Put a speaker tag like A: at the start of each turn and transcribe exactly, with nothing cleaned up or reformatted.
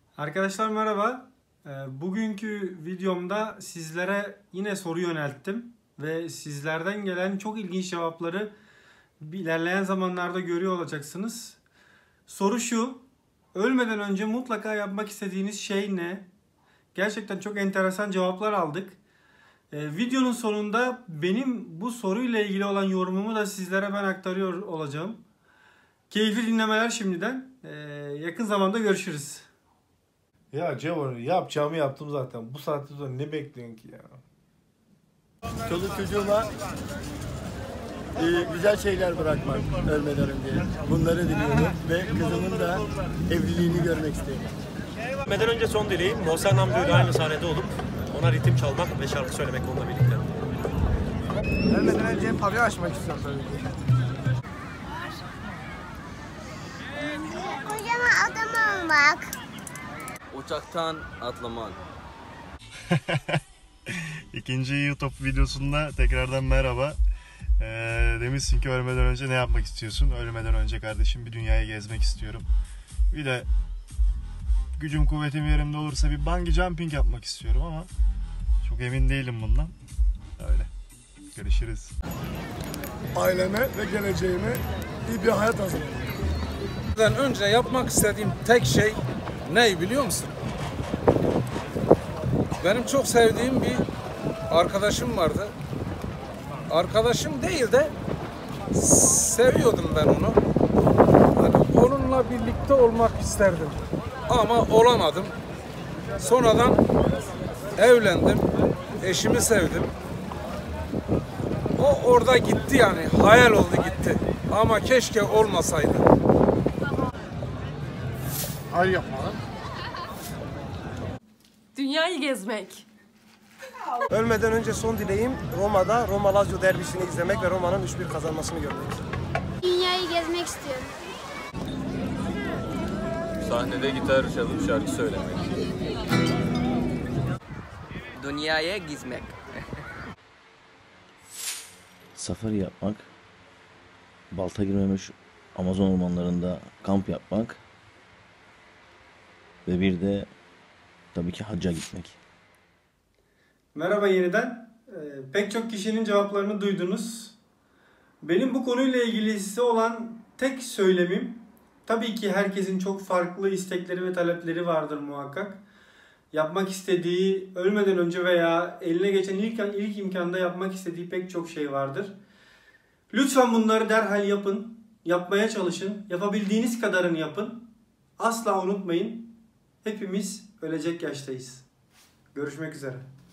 A: Arkadaşlar merhaba. Bugünkü videomda sizlere yine soru yönelttim ve sizlerden gelen çok ilginç cevapları ilerleyen zamanlarda görüyor olacaksınız. Soru şu: ölmeden önce mutlaka yapmak istediğiniz şey ne? Gerçekten çok enteresan cevaplar aldık. Videonun sonunda benim bu soruyla ilgili olan yorumumu da sizlere ben aktarıyor olacağım. Keyifli dinlemeler şimdiden. Yakın zamanda görüşürüz.
B: Ya Cevher, yapacağımı yaptım zaten. Bu saatte sonra ne bekliyorsun ki ya?
C: Çoluk çocuğuma e, güzel şeyler bırakmak ölmeden önce. Bunları diliyorum ve kızımın da evliliğini görmek isterim.
D: Ölmeden önce son dileğim Mohsen Hamdi ile aynı sahnede olup ona ritim çalmak ve şarkı söylemek onunla birlikte.
E: Ölmeden önce pavyon açmak istiyorum tabii ki.
F: Kocaman adam olmak.
G: Uçaktan atlamak.
H: İkinci YouTube videosunda tekrardan merhaba. Ee, demişsin ki ölmeden önce ne yapmak istiyorsun? Ölmeden önce kardeşim bir dünyayı gezmek istiyorum. Bir de gücüm kuvvetim yerimde olursa bir bungee jumping yapmak istiyorum ama çok emin değilim bundan. Öyle. Görüşürüz.
I: Aileme ve geleceğime iyi bir hayat hazırlamak.
J: Önce yapmak istediğim tek şey ne biliyor musun? Benim çok sevdiğim bir arkadaşım vardı. Arkadaşım değil de seviyordum ben onu. Yani onunla birlikte olmak isterdim. Ama olamadım. Sonradan evlendim. Eşimi sevdim. O orada gitti yani. Hayal oldu gitti. Ama keşke olmasaydı.
I: Ay yapmadım.
K: Dünyayı gezmek.
E: Ölmeden önce son dileğim Roma'da Roma Lazio derbisini izlemek ve Roma'nın üç bir kazanmasını görmek.
F: Dünyayı gezmek istiyorum.
G: Sahnede gitar çalıp şarkı söylemek.
L: Dünyaya gizmek.
M: Safari yapmak, balta girmemiş Amazon ormanlarında kamp yapmak ve bir de tabii ki hacca gitmek.
A: Merhaba yeniden. Ee, pek çok kişinin cevaplarını duydunuz. Benim bu konuyla ilgili size olan tek söylemim, tabii ki herkesin çok farklı istekleri ve talepleri vardır muhakkak. Yapmak istediği, ölmeden önce veya eline geçen ilk, ilk imkanda yapmak istediği pek çok şey vardır. Lütfen bunları derhal yapın, yapmaya çalışın, yapabildiğiniz kadarını yapın. Asla unutmayın, hepimiz ölecek yaştayız. Görüşmek üzere.